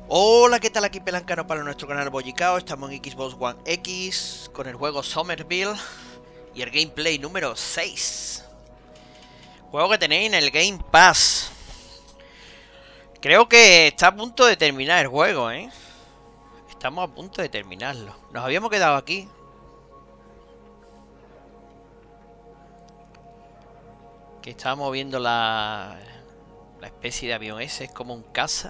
Hola, ¿qué tal? Aquí Pelancano para nuestro canal Bollicao. Estamos en Xbox One X con el juego Somerville y el gameplay número 6. Juego que tenéis en el Game Pass. Creo que está a punto de terminar el juego, ¿eh? Estamos a punto de terminarlo. Nos habíamos quedado aquí. Que estábamos viendo la especie de avión ese. Es como un caza.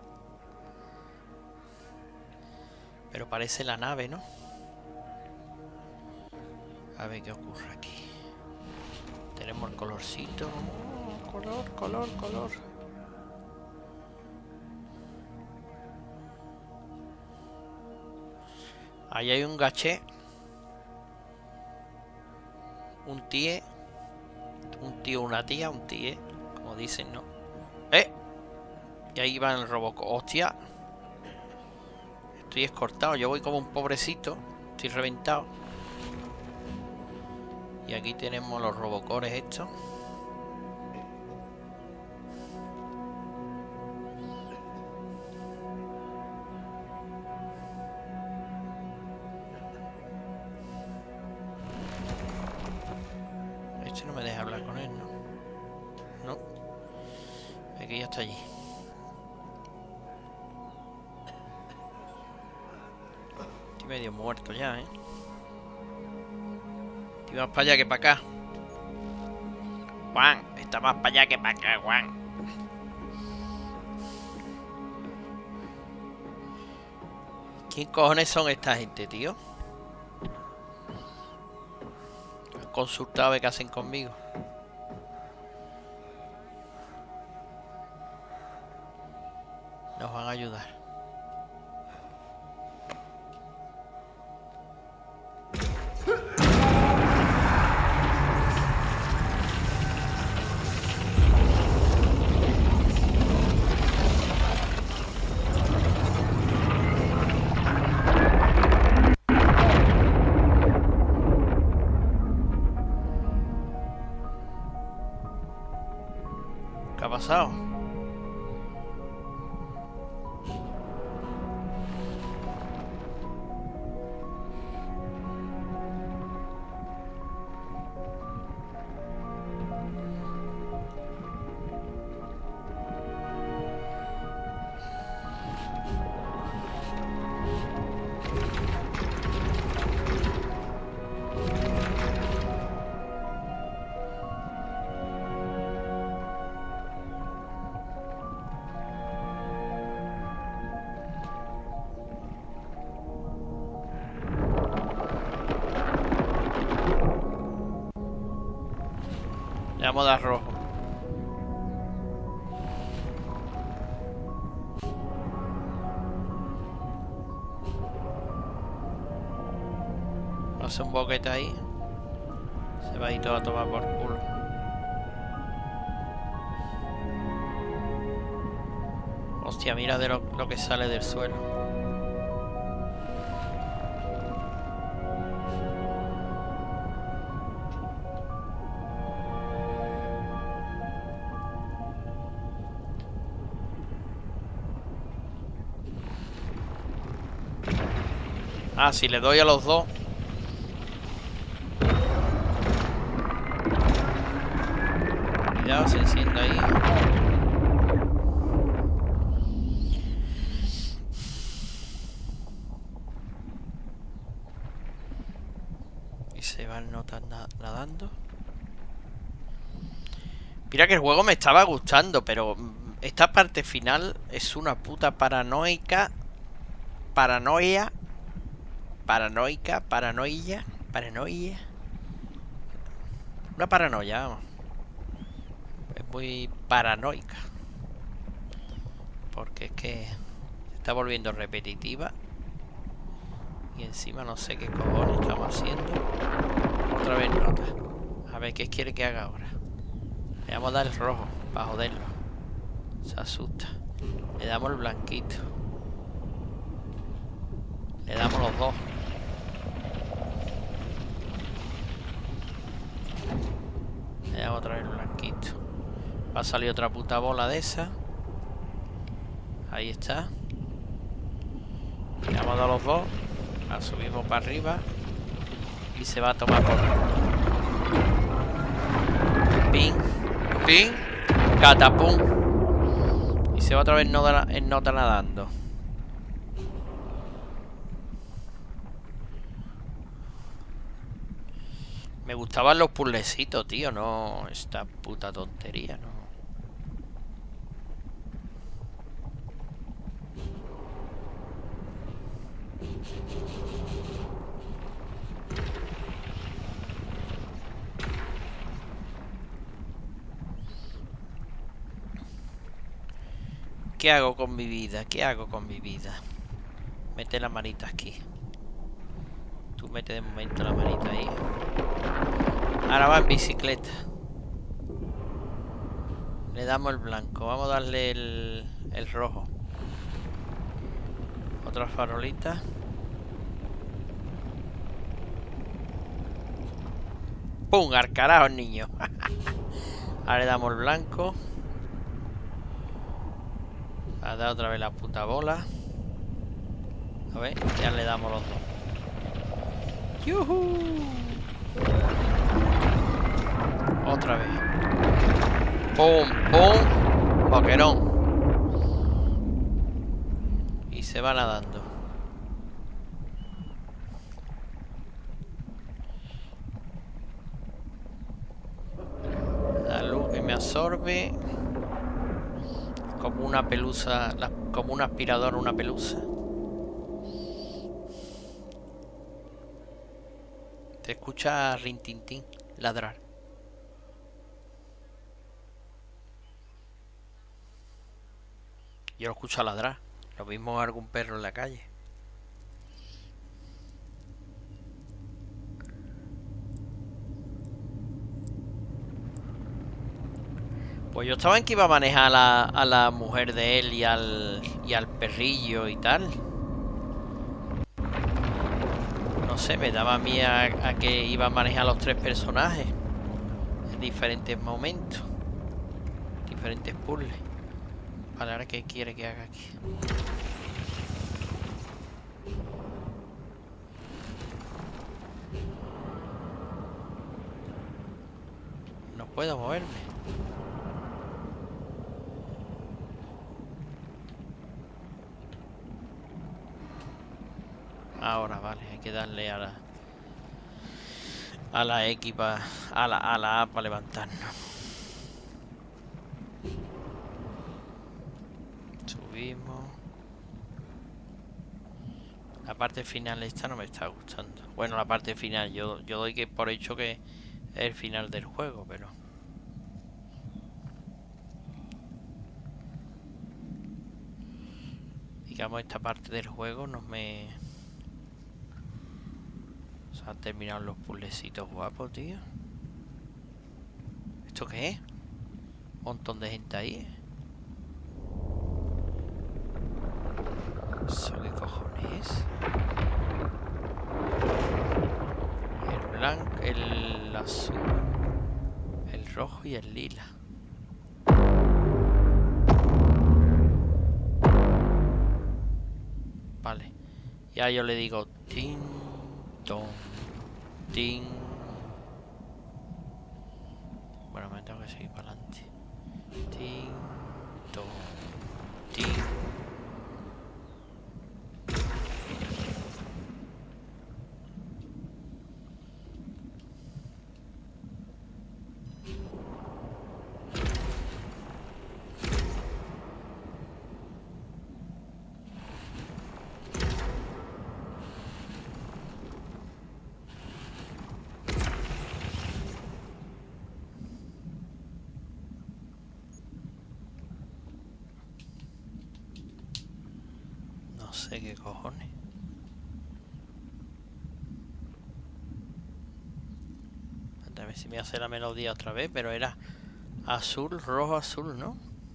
Pero parece la nave, ¿no? A ver qué ocurre aquí. Tenemos el colorcito. Oh, color. Ahí hay un gaché. Un tíe. Un tío, una tía, un tíe. Como dicen, ¿no? Y ahí va el Robocop. ¡Hostia! Estoy escortado. Yo voy como un pobrecito. Estoy reventado. Y aquí tenemos los robocores estos. Este no me deja hablar con él, ¿no? No. Aquí ya está allí. Estoy medio muerto ya, ¿eh? Estoy más para allá que para acá. Juan, está más para allá que para acá, Juan. ¿Quién cojones son esta gente, tío? Han consultado a ver qué hacen conmigo. Nos van a ayudar. ¿Qué ha pasado? Le vamos a dar rojo. Hace un boquete ahí. Se va a ir todo a tomar por culo. Hostia, mira de lo que sale del suelo. Ah, si le doy a los dos. Cuidado, se enciende ahí. Y se van nadando. Mira que el juego me estaba gustando, pero esta parte final es una puta paranoia. Una paranoia, vamos. Es muy paranoica. Porque es que se está volviendo repetitiva. Y encima no sé qué cojones estamos haciendo. Otra vez nota. A ver qué quiere que haga ahora. Le vamos a dar el rojo para joderlo. Se asusta. Le damos el blanquito. Le damos los dos. Le damos otra vez el blanquito. Va a salir otra puta bola de esa. Ahí está. Le hemos dado los dos. La subimos para arriba. Y se va a tomar por... Ping. Ping. Catapum. Y se va otra vez en nota nadando. Me gustaban los puzzlecitos, tío. No, esta puta tontería, no. ¿Qué hago con mi vida? ¿Qué hago con mi vida? Mete la manita aquí. Tú mete de momento la manita ahí. Ahora va en bicicleta. Le damos el blanco. Vamos a darle el rojo. Otra farolita. ¡Pum! Al carajo, niño. Ahora le damos el blanco. A dar otra vez la puta bola. A ver, ya le damos los dos. ¡Yuhu! Otra vez. ¡Pum! ¡Pum! Boquerón. Y se va nadando. La luz que me absorbe. Como una pelusa, como un aspirador, una pelusa. Te escucha rintintín ladrar. Yo lo escucho ladrar. Lo mismo algún perro en la calle. Pues yo estaba en que iba a manejar a la mujer de él y al perrillo y tal. No sé, me daba a mí a que iba a manejar a los tres personajes en diferentes momentos. Diferentes puzzles. Vale, ahora qué quiere que haga aquí. No puedo moverme. Ahora, vale, hay que darle a la X a la A para levantarnos. Subimos. La parte final esta no me está gustando. Bueno, la parte final, yo doy que por hecho que es el final del juego, pero... digamos, esta parte del juego no me... Se han terminado los puzzlecitos guapos, tío. ¿Esto qué es? Un montón de gente ahí. ¿Eso qué cojones es? El blanco, el azul, el rojo y el lila. Vale. Ya yo le digo tin, ton, tin. Bueno, me tengo que seguir para adelante. Tin, ton, tin. No sé qué cojones. A ver si me hace la melodía otra vez, pero era azul, rojo, azul, ¿no?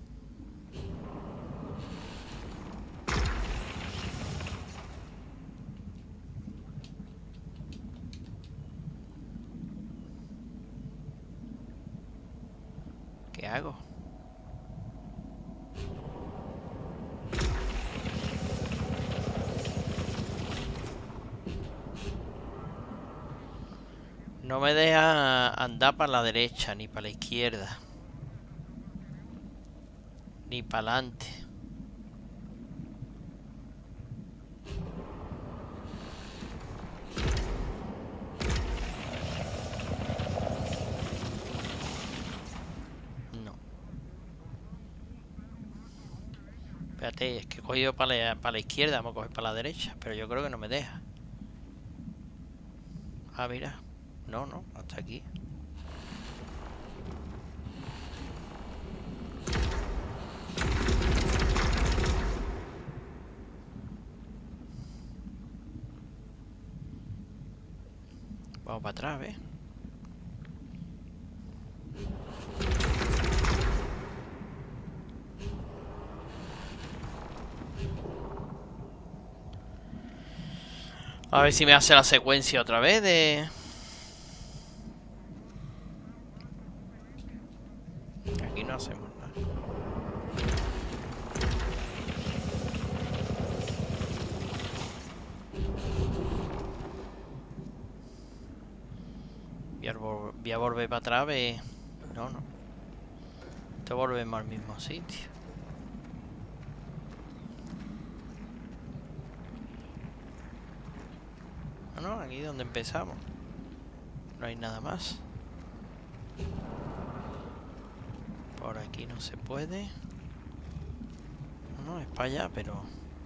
¿Qué hago? No me deja andar para la derecha, ni para la izquierda. Ni para adelante. No. Espérate, es que he cogido para la izquierda, vamos a coger para la derecha, pero yo creo que no me deja. Ah, mira. No, no, hasta aquí. Vamos para atrás, ¿ves? A ver si me hace la secuencia otra vez de... Aquí no hacemos nada. Voy a volver para atrás, ¿ves? No, no. Te volvemos al mismo sitio. No, aquí es donde empezamos. No hay nada más. Por aquí no se puede. No, es para allá, pero...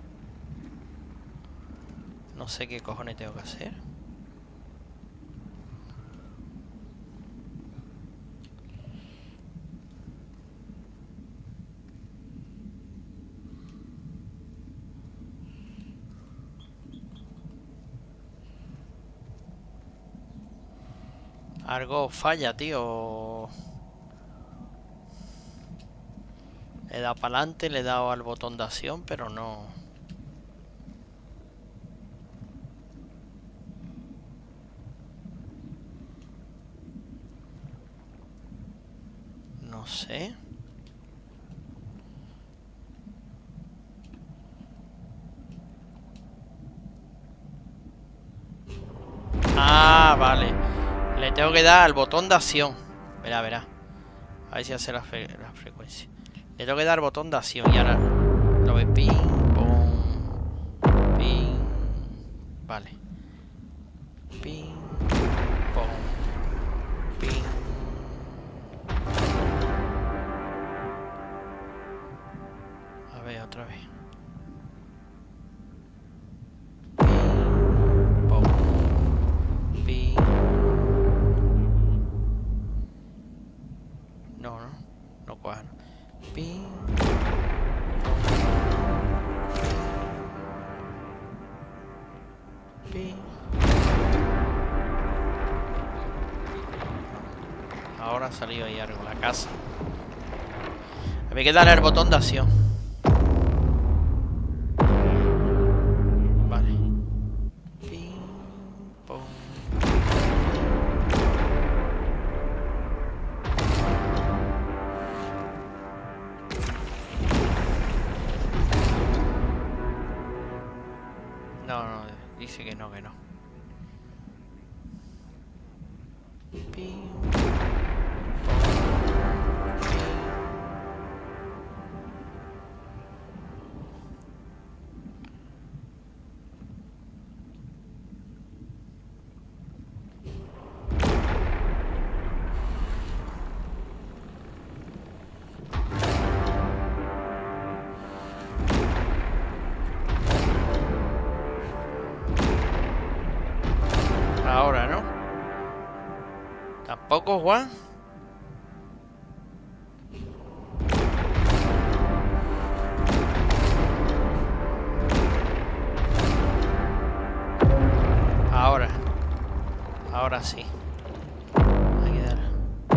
No sé qué cojones tengo que hacer. Algo falla, tío. Le he dado para adelante, le he dado al botón de acción, pero no... No sé. Ah, vale. Le tengo que dar al botón de acción. Verá, verá. A ver si hace la frecuencia. Le tengo que dar al botón de acción y ahora lo ve ping, pong, ping. Vale. Ping, pong, ping. A ver, otra vez. Ping, pong, ping. No, no. No cuadra. Ping. Ping. Ahora ha salido ahí algo, la casa. Había que darle al botón de acción. Vale. Ping, pong. No, no, dice que no, que no. Ping, ahora, ¿no? ¿Tampoco, Juan? Ahora. Ahora sí. Hay que dar.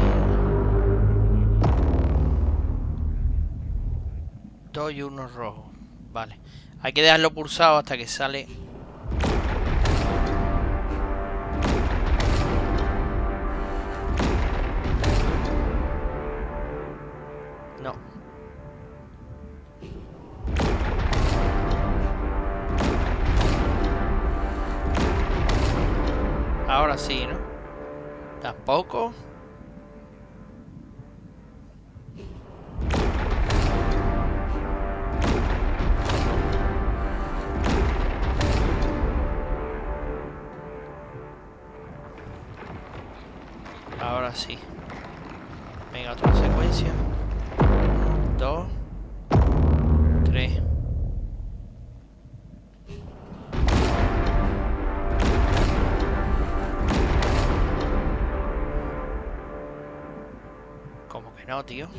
Dos y uno rojos. Vale. Hay que dejarlo pulsado hasta que sale. No. Ahora sí, ¿no? tampoco. Ahora sí. Venga, otra secuencia. 2, 3. ¿Cómo que no, tío?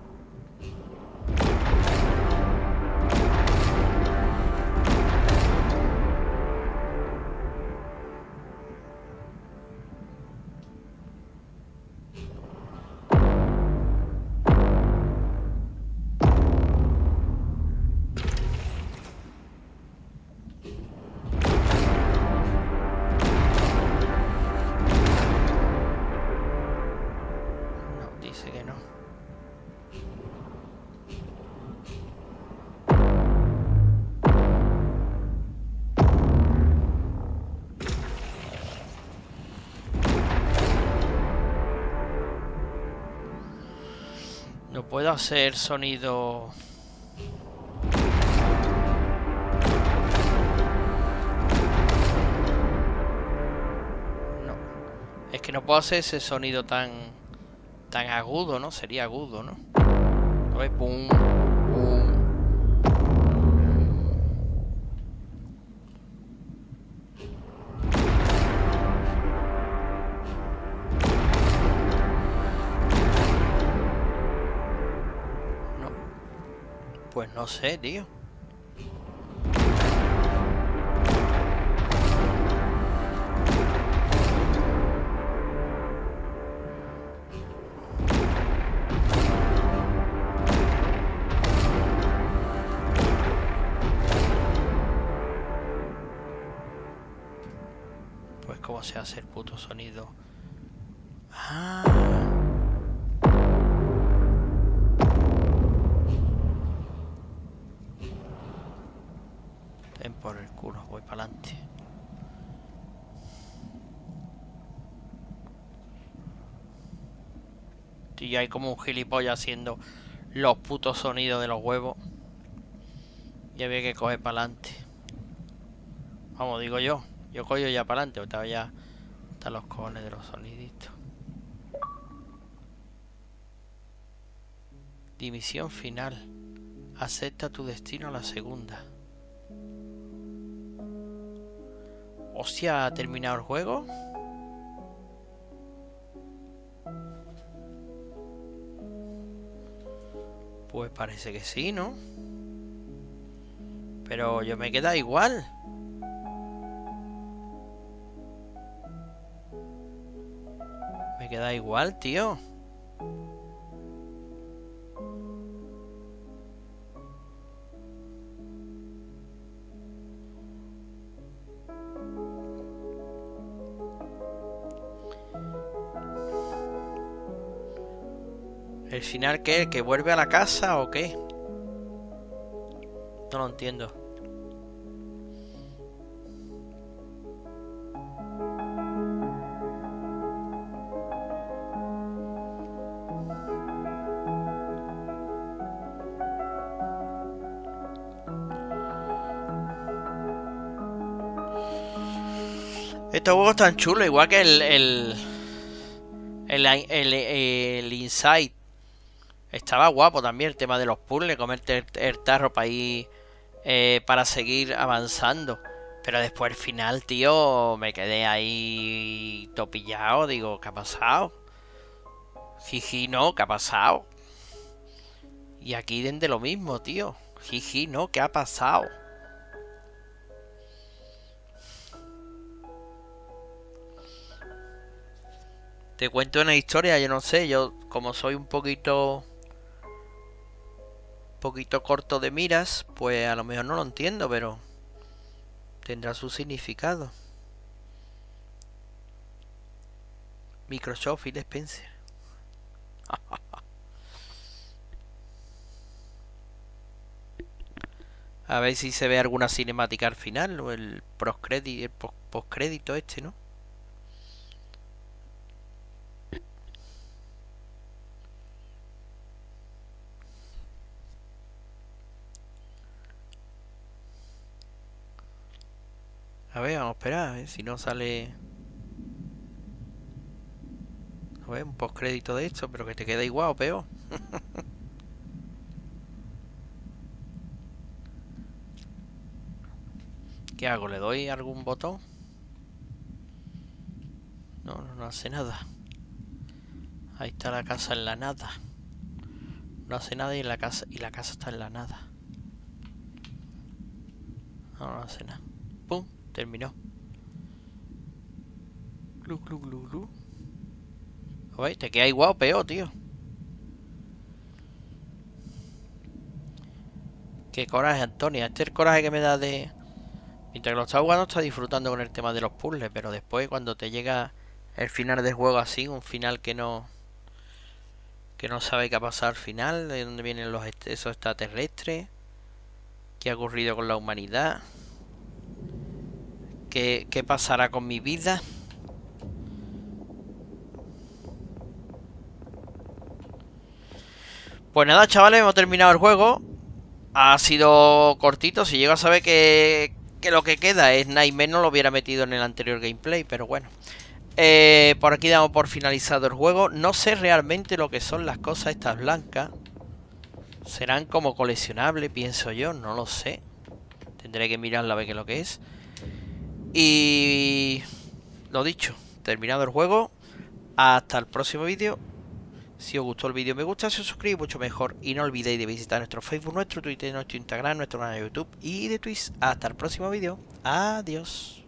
Dice que no. No puedo hacer sonido. No. Es que no puedo hacer ese sonido tan agudo, ¿no? Sería agudo, ¿no? A ver, pum, pum. No. Pues no sé, tío. ¿Cómo se hace el puto sonido? Ah. Ven por el culo, voy para adelante. Y hay como un gilipollas haciendo los putos sonidos de los huevos. Y había que coger para adelante. Vamos, digo yo. Yo cojo ya para adelante, porque ya están los cojones de los soniditos. Dimisión final. Acepta tu destino a la segunda. Hostia, ¿ha terminado el juego? Pues parece que sí, ¿no? Pero yo me queda igual. Me queda igual, tío. ¿El final qué? ¿El que vuelve a la casa o qué? No lo entiendo. Estos juegos tan chulos, igual que el Inside. Estaba guapo también el tema de los puzzles, comerte el tarro para ir para seguir avanzando. Pero después al final, tío, me quedé ahí topillado. Digo, ¿qué ha pasado? Jiji, no, ¿qué ha pasado? Y aquí de lo mismo, tío. Jiji, no, ¿qué ha pasado? Te cuento una historia, yo no sé, yo como soy un poquito corto de miras, pues a lo mejor no lo entiendo, pero tendrá su significado. Microsoft y Spencer. A ver si se ve alguna cinemática al final o el postcrédito este, ¿no? A ver, vamos a esperar, a ver si no sale... A ver, un postcrédito de esto, pero que te queda igual o peor. ¿Qué hago? ¿Le doy algún botón? No hace nada. Ahí está la casa en la nada. No hace nada y la casa está en la nada. No hace nada. ¡Pum! Terminó. Glu, glu, glu, glu. Oye, te queda igual o peor, tío. Qué coraje, Antonia. Este es el coraje que me da de... Mientras que lo estás jugando, estás disfrutando con el tema de los puzzles. Pero después, cuando te llega el final del juego así, un final que no sabe qué ha pasado al final, de dónde vienen esos extraterrestres, qué ha ocurrido con la humanidad, qué pasará con mi vida. Pues nada, chavales, hemos terminado el juego. Ha sido cortito. Si llego a saber que lo que queda es Nightmare, no lo hubiera metido en el anterior gameplay, pero bueno. Por aquí damos por finalizado el juego. No sé realmente lo que son las cosas estas blancas. Serán como coleccionables, pienso yo, no lo sé. Tendré que mirarla a ver qué es lo que es. Y... lo dicho, terminado el juego. Hasta el próximo vídeo. Si os gustó el vídeo, me gusta, si os suscribís mucho mejor. Y no olvidéis de visitar nuestro Facebook, nuestro Twitter, nuestro Instagram, nuestro canal de YouTube y de Twitch. Hasta el próximo vídeo. Adiós.